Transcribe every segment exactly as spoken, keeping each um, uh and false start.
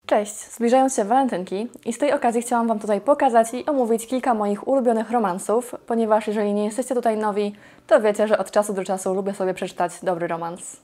Cześć! Zbliżają się walentynki i z tej okazji chciałam Wam tutaj pokazać i omówić kilka moich ulubionych romansów, ponieważ jeżeli nie jesteście tutaj nowi, to wiecie, że od czasu do czasu lubię sobie przeczytać dobry romans.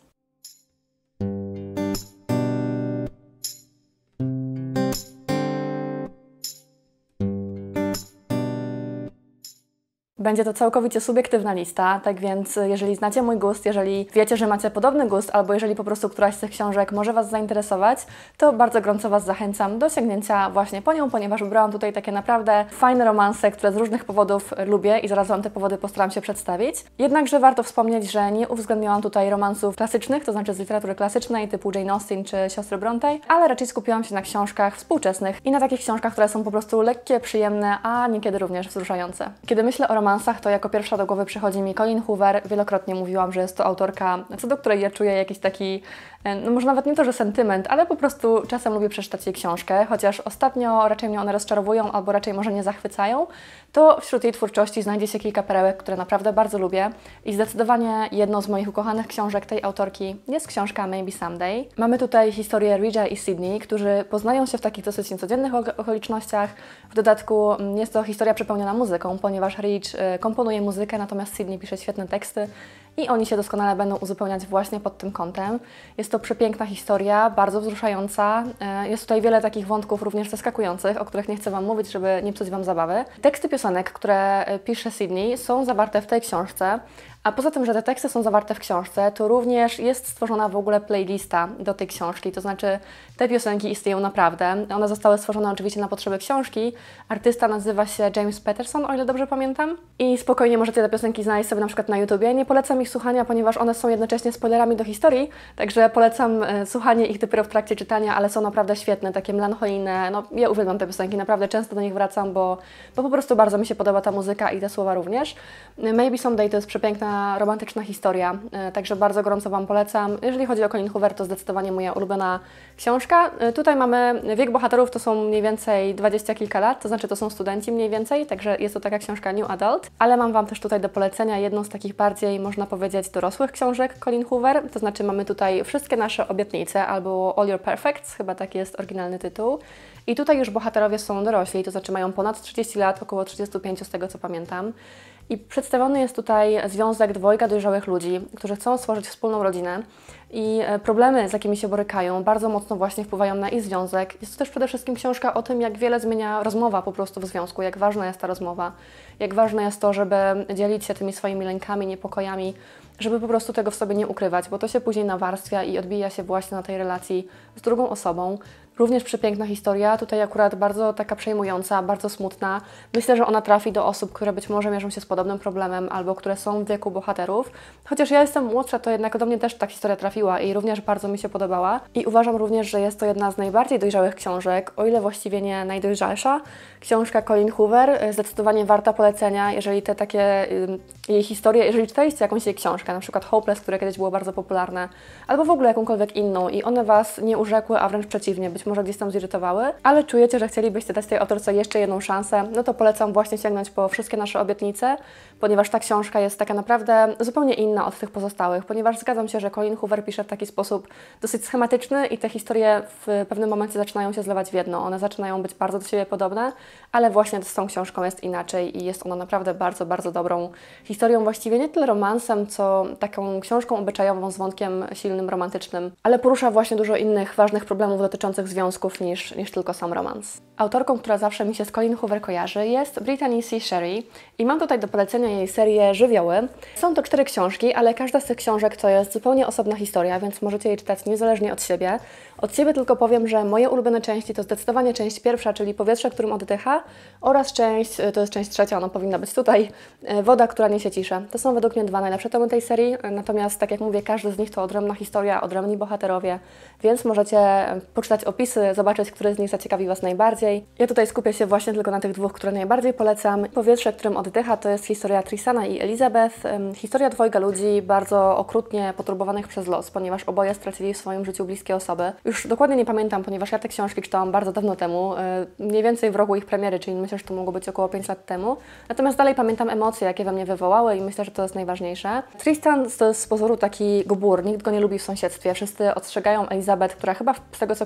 Będzie to całkowicie subiektywna lista, tak więc jeżeli znacie mój gust, jeżeli wiecie, że macie podobny gust, albo jeżeli po prostu któraś z tych książek może Was zainteresować, to bardzo gorąco Was zachęcam do sięgnięcia właśnie po nią, ponieważ wybrałam tutaj takie naprawdę fajne romanse, które z różnych powodów lubię i zaraz Wam te powody postaram się przedstawić. Jednakże warto wspomnieć, że nie uwzględniłam tutaj romansów klasycznych, to znaczy z literatury klasycznej typu Jane Austen czy Siostry Brontë, ale raczej skupiłam się na książkach współczesnych i na takich książkach, które są po prostu lekkie, przyjemne, a niekiedy również wzruszające. Kiedy myślę o romansach, to jako pierwsza do głowy przychodzi mi Colleen Hoover. Wielokrotnie mówiłam, że jest to autorka, co do której ja czuję jakiś taki, no może nawet nie to, że sentyment, ale po prostu czasem lubię przeczytać jej książkę, chociaż ostatnio raczej mnie one rozczarowują, albo raczej może nie zachwycają, to wśród jej twórczości znajdzie się kilka perełek, które naprawdę bardzo lubię i zdecydowanie jedną z moich ukochanych książek tej autorki jest książka Maybe Someday. Mamy tutaj historię Ridge'a i Sydney, którzy poznają się w takich dosyć niecodziennych okolicznościach. W dodatku jest to historia przepełniona muzyką, ponieważ Ridge komponuje muzykę, natomiast Sydney pisze świetne teksty i oni się doskonale będą uzupełniać właśnie pod tym kątem. Jest to przepiękna historia, bardzo wzruszająca. Jest tutaj wiele takich wątków również zaskakujących, o których nie chcę Wam mówić, żeby nie psuć Wam zabawy. Teksty piosenek, które pisze Sydney, są zawarte w tej książce. A poza tym, że te teksty są zawarte w książce, to również jest stworzona w ogóle playlista do tej książki, to znaczy te piosenki istnieją naprawdę. One zostały stworzone oczywiście na potrzeby książki. Artysta nazywa się James Patterson, o ile dobrze pamiętam. I spokojnie możecie te piosenki znaleźć sobie na przykład na YouTubie. Nie polecam ich słuchania, ponieważ one są jednocześnie spoilerami do historii, także polecam e, słuchanie ich dopiero w trakcie czytania, ale są naprawdę świetne, takie melancholijne. No, ja uwielbiam te piosenki, naprawdę często do nich wracam, bo, bo po prostu bardzo mi się podoba ta muzyka i te słowa również. Maybe Someday to jest przepiękna romantyczna historia, także bardzo gorąco Wam polecam. Jeżeli chodzi o Colleen Hoover, to zdecydowanie moja ulubiona książka. Tutaj mamy wiek bohaterów, to są mniej więcej dwadzieścia kilka lat, to znaczy to są studenci mniej więcej, także jest to taka książka New Adult, ale mam Wam też tutaj do polecenia jedną z takich bardziej, można powiedzieć, dorosłych książek Colleen Hoover, to znaczy mamy tutaj Wszystkie nasze obietnice albo All Your Perfects, chyba taki jest oryginalny tytuł. I tutaj już bohaterowie są dorośli, to znaczy mają ponad trzydzieści lat, około trzydzieści pięć z tego co pamiętam. I przedstawiony jest tutaj związek dwojga dojrzałych ludzi, którzy chcą stworzyć wspólną rodzinę i problemy, z jakimi się borykają, bardzo mocno właśnie wpływają na ich związek. Jest to też przede wszystkim książka o tym, jak wiele zmienia rozmowa po prostu w związku, jak ważna jest ta rozmowa, jak ważne jest to, żeby dzielić się tymi swoimi lękami, niepokojami, żeby po prostu tego w sobie nie ukrywać, bo to się później nawarstwia i odbija się właśnie na tej relacji z drugą osobą. Również przepiękna historia, tutaj akurat bardzo taka przejmująca, bardzo smutna. Myślę, że ona trafi do osób, które być może mierzą się z podobnym problemem albo które są w wieku bohaterów. Chociaż ja jestem młodsza, to jednak do mnie też ta historia trafiła i również bardzo mi się podobała. I uważam również, że jest to jedna z najbardziej dojrzałych książek, o ile właściwie nie najdojrzalsza. Książka Colleen Hoover, zdecydowanie warta polecenia, jeżeli te takie y, jej historie, jeżeli czytaliście jakąś jej książkę, na przykład Hopeless, które kiedyś było bardzo popularne, albo w ogóle jakąkolwiek inną i one Was nie urzekły, a wręcz przeciwnie, być może gdzieś tam zirytowały, ale czujecie, że chcielibyście dać tej autorce jeszcze jedną szansę, no to polecam właśnie sięgnąć po Wszystkie nasze obietnice, ponieważ ta książka jest taka naprawdę zupełnie inna od tych pozostałych, ponieważ zgadzam się, że Colleen Hoover pisze w taki sposób dosyć schematyczny i te historie w pewnym momencie zaczynają się zlewać w jedno. One zaczynają być bardzo do siebie podobne, ale właśnie z tą książką jest inaczej i jest ona naprawdę bardzo, bardzo dobrą historią, właściwie nie tyle romansem, co taką książką obyczajową z wątkiem silnym, romantycznym, ale porusza właśnie dużo innych ważnych problemów dotyczących związków niż, niż tylko sam romans. Autorką, która zawsze mi się z Colleen Hoover kojarzy, jest Brittany C. Sherry i mam tutaj do polecenia jej serię Żywioły. Są to cztery książki, ale każda z tych książek to jest zupełnie osobna historia, więc możecie je czytać niezależnie od siebie. Od siebie tylko powiem, że moje ulubione części to zdecydowanie część pierwsza, czyli Powietrze, którym oddycha, oraz część, to jest część trzecia, ona powinna być tutaj, Woda, która niesie ciszę. To są według mnie dwa najlepsze tomy tej serii, natomiast tak jak mówię, każdy z nich to odrębna historia, odrębni bohaterowie, więc możecie poczytać opisy, zobaczyć, który z nich zaciekawi Was najbardziej. Ja tutaj skupię się właśnie tylko na tych dwóch, które najbardziej polecam. Powietrze, którym oddycha, to jest historia Trisana i Elizabeth. Historia dwojga ludzi bardzo okrutnie poturbowanych przez los, ponieważ oboje stracili w swoim życiu bliskie osoby. Już dokładnie nie pamiętam, ponieważ ja te książki czytałam bardzo dawno temu, mniej więcej w roku ich premiery, czyli myślę, że to mogło być około pięć lat temu. Natomiast dalej pamiętam emocje, jakie we mnie wywołały i myślę, że to jest najważniejsze. Tristan to jest z pozoru taki gbur, nikt go nie lubi w sąsiedztwie. Wszyscy ostrzegają Elizabeth, która chyba z tego co kojarzę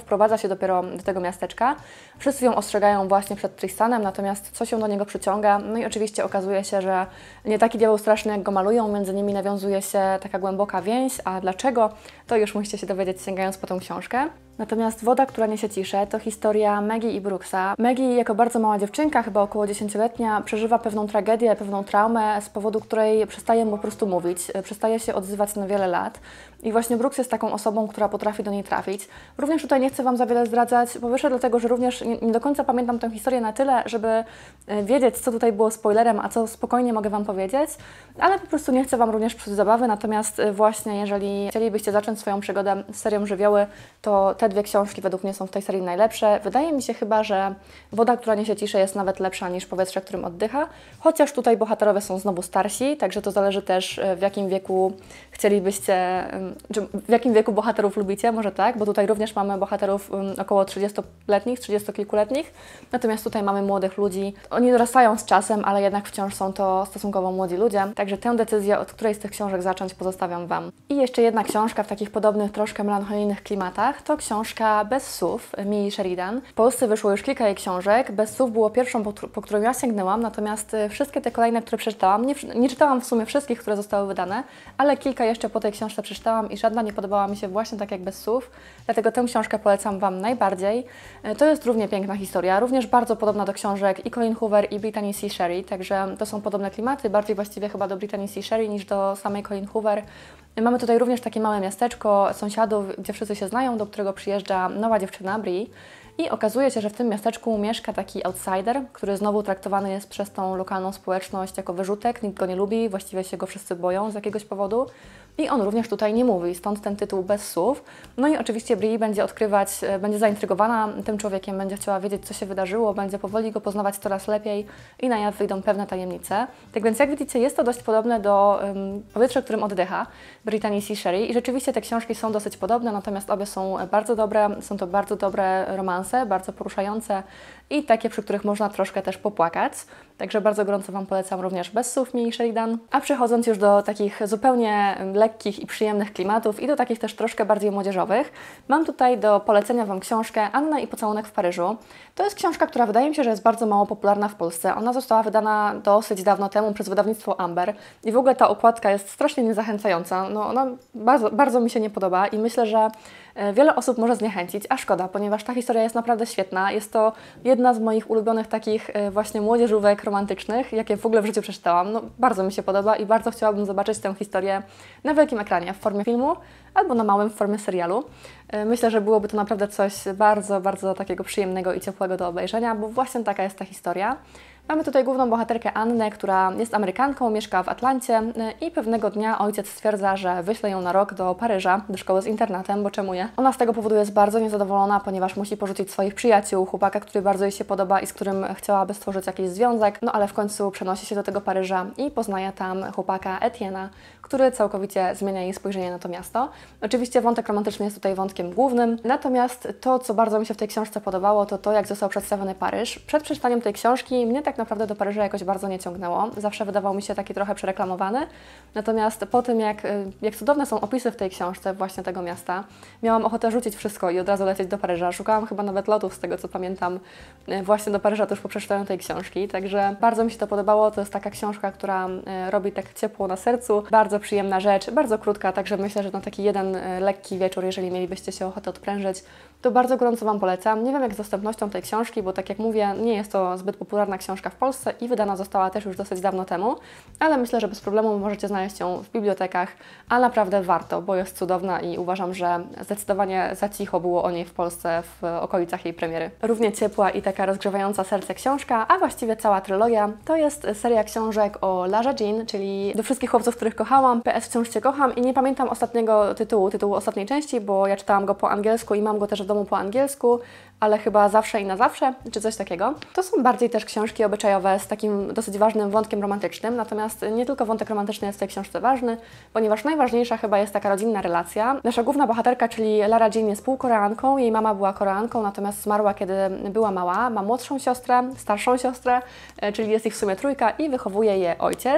wprowadza się dopiero do tego miasteczka. Wszyscy ją ostrzegają właśnie przed Tristanem, natomiast coś ją do niego przyciąga. No i oczywiście okazuje się, że nie taki diabeł straszny, jak go malują, między nimi nawiązuje się taka głęboka więź, a dlaczego, to już musicie się dowiedzieć, sięgając po tą książkę. Natomiast Woda, która niesie ciszę, to historia Maggie i Brooksa. Maggie jako bardzo mała dziewczynka, chyba około dziesięcioletnia, przeżywa pewną tragedię, pewną traumę, z powodu której przestaje po prostu mówić, przestaje się odzywać na wiele lat. I właśnie Brooks jest taką osobą, która potrafi do niej trafić. Również tutaj nie chcę Wam za wiele zdradzać, po pierwsze dlatego, że również nie, nie do końca pamiętam tę historię na tyle, żeby wiedzieć, co tutaj było spoilerem, a co spokojnie mogę Wam powiedzieć, ale po prostu nie chcę Wam również psuć zabawy, natomiast właśnie jeżeli chcielibyście zacząć swoją przygodę z serią Żywioły, to te dwie książki według mnie są w tej serii najlepsze. Wydaje mi się chyba, że Woda, która niesie ciszę, jest nawet lepsza niż Powietrze, którym oddycha, chociaż tutaj bohaterowie są znowu starsi, także to zależy też, w jakim wieku chcielibyście, czy w jakim wieku bohaterów lubicie, może tak, bo tutaj również mamy bohaterów około trzydziestoletnich, trzydziestokilkuletnich, natomiast tutaj mamy młodych ludzi. Oni dorastają z czasem, ale jednak wciąż są to stosunkowo młodzi ludzie, także tę decyzję, od której z tych książek zacząć, pozostawiam Wam. I jeszcze jedna książka w takich podobnych, troszkę melancholijnych klimatach, to książka Bez słów Mii Sheridan. W Polsce wyszło już kilka jej książek, Bez słów było pierwszą, po, po którą ja sięgnęłam, natomiast wszystkie te kolejne, które przeczytałam, nie, nie czytałam w sumie wszystkich, które zostały wydane, ale kilka jeszcze po tej książce przeczytałam i żadna nie podobała mi się właśnie tak jak Bez słów, dlatego tę książkę polecam Wam najbardziej. To jest równie piękna historia, również bardzo podobna do książek i Colleen Hoover i Brittany C. Sherry, także to są podobne klimaty, bardziej właściwie chyba do Brittany C. Sherry niż do samej Colleen Hoover. Mamy tutaj również takie małe miasteczko sąsiadów, gdzie wszyscy się znają, do którego przyjeżdża nowa dziewczyna, Brie. I okazuje się, że w tym miasteczku mieszka taki outsider, który znowu traktowany jest przez tą lokalną społeczność jako wyrzutek, nikt go nie lubi, właściwie się go wszyscy boją z jakiegoś powodu. I on również tutaj nie mówi, stąd ten tytuł Bez słów. No i oczywiście Brie będzie odkrywać, będzie zaintrygowana tym człowiekiem, będzie chciała wiedzieć, co się wydarzyło, będzie powoli go poznawać coraz lepiej i na jaw wyjdą pewne tajemnice. Tak więc jak widzicie, jest to dość podobne do um, Powietrza, którym oddycha Brittany C. Sherry i rzeczywiście te książki są dosyć podobne, natomiast obie są bardzo dobre, są to bardzo dobre romanse, bardzo poruszające i takie, przy których można troszkę też popłakać. Także bardzo gorąco Wam polecam również Bez słów Mii Sheridan. A przechodząc już do takich zupełnie lekkich i przyjemnych klimatów i do takich też troszkę bardziej młodzieżowych, mam tutaj do polecenia Wam książkę Anna i pocałunek w Paryżu. To jest książka, która wydaje mi się, że jest bardzo mało popularna w Polsce. Ona została wydana dosyć dawno temu przez wydawnictwo Amber i w ogóle ta okładka jest strasznie niezachęcająca. No, ona bardzo, bardzo mi się nie podoba i myślę, że wiele osób może zniechęcić, a szkoda, ponieważ ta historia jest naprawdę świetna. Jest to jedna z moich ulubionych takich właśnie młodzieżówek romantycznych, jakie w ogóle w życiu przeczytałam. No, bardzo mi się podoba i bardzo chciałabym zobaczyć tę historię na wielkim ekranie w formie filmu albo na małym w formie serialu. Myślę, że byłoby to naprawdę coś bardzo, bardzo takiego przyjemnego i ciepłego do obejrzenia, bo właśnie taka jest ta historia. Mamy tutaj główną bohaterkę Annę, która jest Amerykanką, mieszka w Atlancie i pewnego dnia ojciec stwierdza, że wyśle ją na rok do Paryża, do szkoły z internatem, bo czemu nie? Ona z tego powodu jest bardzo niezadowolona, ponieważ musi porzucić swoich przyjaciół, chłopaka, który bardzo jej się podoba i z którym chciałaby stworzyć jakiś związek, no ale w końcu przenosi się do tego Paryża i poznaje tam chłopaka Etienne'a, który całkowicie zmienia jej spojrzenie na to miasto. Oczywiście wątek romantyczny jest tutaj wątkiem głównym, natomiast to, co bardzo mi się w tej książce podobało, to to, jak został przedstawiony Paryż. Przed przeczytaniem tej książki mnie tak naprawdę do Paryża jakoś bardzo nie ciągnęło. Zawsze wydawał mi się taki trochę przereklamowany. Natomiast po tym, jak, jak cudowne są opisy w tej książce właśnie tego miasta, miałam ochotę rzucić wszystko i od razu lecieć do Paryża. Szukałam chyba nawet lotów, z tego co pamiętam, właśnie do Paryża tuż po przeczytaniu tej książki. Także bardzo mi się to podobało. To jest taka książka, która robi tak ciepło na sercu. Bardzo przyjemna rzecz, bardzo krótka, także myślę, że na taki jeden lekki wieczór, jeżeli mielibyście się ochotę odprężyć, to bardzo gorąco Wam polecam. Nie wiem jak z dostępnością tej książki, bo tak jak mówię, nie jest to zbyt popularna książka w Polsce i wydana została też już dosyć dawno temu, ale myślę, że bez problemu możecie znaleźć ją w bibliotekach, a naprawdę warto, bo jest cudowna i uważam, że zdecydowanie za cicho było o niej w Polsce w okolicach jej premiery. Równie ciepła i taka rozgrzewająca serce książka, a właściwie cała trylogia, to jest seria książek o Larze Jean, czyli Do wszystkich chłopców, których kochałam, P S wciąż Cię kocham i nie pamiętam ostatniego tytułu, tytułu ostatniej części, bo ja czytałam go po angielsku i mam go też w domu po angielsku, ale chyba Zawsze i na zawsze, czy coś takiego. To są bardziej też książki obyczajowe z takim dosyć ważnym wątkiem romantycznym, natomiast nie tylko wątek romantyczny jest w tej książce ważny, ponieważ najważniejsza chyba jest taka rodzinna relacja. Nasza główna bohaterka, czyli Lara Jean, jest półkoreanką, jej mama była Koreanką, natomiast zmarła, kiedy była mała. Ma młodszą siostrę, starszą siostrę, czyli jest ich w sumie trójka i wychowuje je ojciec.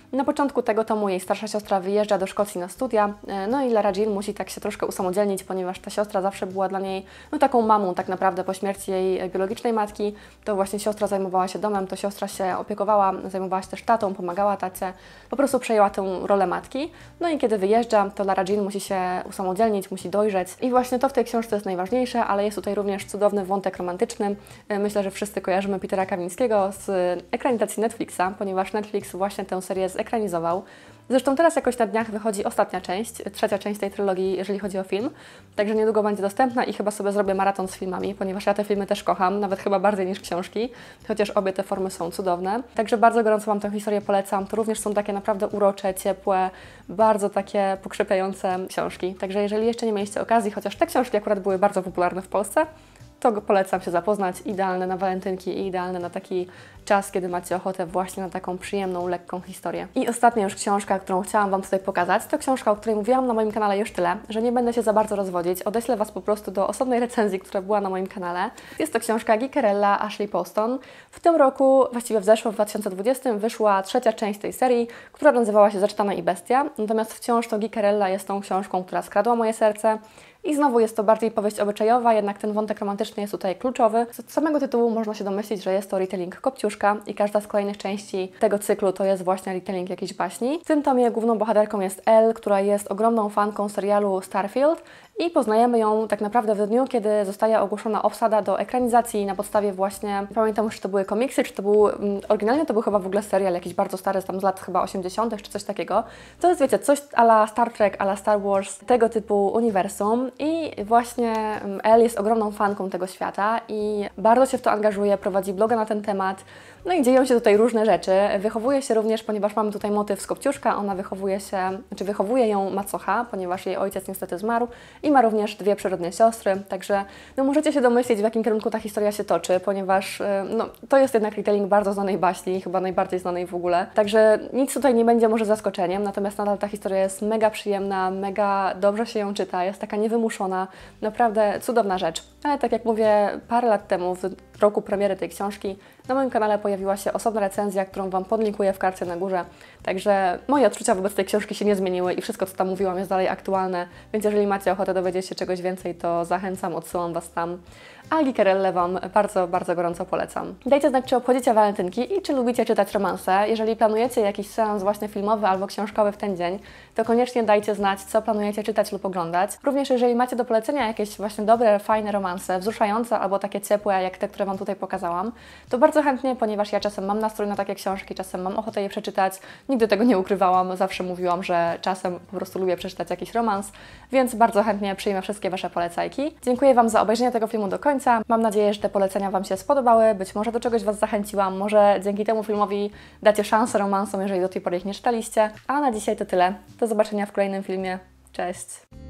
Na początku tego tomu jej starsza siostra wyjeżdża do Szkocji na studia, no i Lara Jean musi tak się troszkę usamodzielnić, ponieważ ta siostra zawsze była dla niej no, taką mamą tak naprawdę po śmierci jej biologicznej matki. To właśnie siostra zajmowała się domem, to siostra się opiekowała, zajmowała się też tatą, pomagała tacie, po prostu przejęła tę rolę matki. No i kiedy wyjeżdża, to Lara Jean musi się usamodzielnić, musi dojrzeć i właśnie to w tej książce jest najważniejsze, ale jest tutaj również cudowny wątek romantyczny. Myślę, że wszyscy kojarzymy Petera Kamińskiego z ekranizacji Netflixa, ponieważ Netflix właśnie tę serię zekranizował. Zresztą teraz jakoś na dniach wychodzi ostatnia część, trzecia część tej trylogii, jeżeli chodzi o film, także niedługo będzie dostępna i chyba sobie zrobię maraton z filmami, ponieważ ja te filmy też kocham, nawet chyba bardziej niż książki, chociaż obie te formy są cudowne. Także bardzo gorąco Wam tę historię polecam, to również są takie naprawdę urocze, ciepłe, bardzo takie pokrzepiające książki. Także jeżeli jeszcze nie mieliście okazji, chociaż te książki akurat były bardzo popularne w Polsce, to polecam się zapoznać, idealne na walentynki i idealne na taki czas, kiedy macie ochotę właśnie na taką przyjemną, lekką historię. I ostatnia już książka, którą chciałam Wam tutaj pokazać, to książka, o której mówiłam na moim kanale już tyle, że nie będę się za bardzo rozwodzić, odeślę Was po prostu do osobnej recenzji, która była na moim kanale. Jest to książka Gickerella Ashley Poston. W tym roku, właściwie w zeszłym, w dwa tysiące dwudziestym, wyszła trzecia część tej serii, która nazywała się Zaczytana i Bestia, natomiast wciąż to Gickerella jest tą książką, która skradła moje serce. I znowu jest to bardziej powieść obyczajowa, jednak ten wątek romantyczny jest tutaj kluczowy. Z samego tytułu można się domyślić, że jest to retelling Kopciuszka i każda z kolejnych części tego cyklu to jest właśnie retelling jakiejś baśni. W tym tomie główną bohaterką jest Elle, która jest ogromną fanką serialu Starfield i poznajemy ją tak naprawdę w dniu, kiedy zostaje ogłoszona obsada do ekranizacji na podstawie właśnie, pamiętam już, czy to były komiksy, czy to był, oryginalnie to był chyba w ogóle serial jakiś bardzo stary, tam z lat chyba osiemdziesiątych czy coś takiego. To jest, wiecie, coś a la Star Trek, a la Star Wars, tego typu uniwersum i właśnie Elle jest ogromną fanką tego świata i bardzo się w to angażuje, prowadzi bloga na ten temat. No i dzieją się tutaj różne rzeczy. Wychowuje się również, ponieważ mamy tutaj motyw z Kopciuszka, ona wychowuje się, znaczy wychowuje ją macocha, ponieważ jej ojciec niestety zmarł i ma również dwie przyrodnie siostry, także no, możecie się domyślić, w jakim kierunku ta historia się toczy, ponieważ no, to jest jednak retelling bardzo znanej baśni, chyba najbardziej znanej w ogóle, także nic tutaj nie będzie może zaskoczeniem, natomiast nadal ta historia jest mega przyjemna, mega dobrze się ją czyta, jest taka niewymuszona, naprawdę cudowna rzecz. Ale tak jak mówię, parę lat temu, w roku premiery tej książki, na moim kanale pojawiła się osobna recenzja, którą Wam podlinkuję w karcie na górze. Także moje odczucia wobec tej książki się nie zmieniły i wszystko, co tam mówiłam, jest dalej aktualne. Więc jeżeli macie ochotę dowiedzieć się czegoś więcej, to zachęcam, odsyłam Was tam. A Gickerellę Wam bardzo, bardzo gorąco polecam. Dajcie znać, czy obchodzicie walentynki i czy lubicie czytać romanse. Jeżeli planujecie jakiś seans właśnie filmowy albo książkowy w ten dzień, to koniecznie dajcie znać, co planujecie czytać lub oglądać. Również jeżeli macie do polecenia jakieś właśnie dobre, fajne romanse, wzruszające albo takie ciepłe, jak te, które Wam tutaj pokazałam, to bardzo chętnie, ponieważ ja czasem mam nastrój na takie książki, czasem mam ochotę je przeczytać. Nigdy tego nie ukrywałam, zawsze mówiłam, że czasem po prostu lubię przeczytać jakiś romans, więc bardzo chętnie przyjmę wszystkie Wasze polecajki. Dziękuję Wam za obejrzenie tego filmu do końca. Mam nadzieję, że te polecenia Wam się spodobały, być może do czegoś Was zachęciłam, może dzięki temu filmowi dacie szansę romansom, jeżeli do tej pory ich nie czytaliście. A na dzisiaj to tyle. Do zobaczenia w kolejnym filmie. Cześć!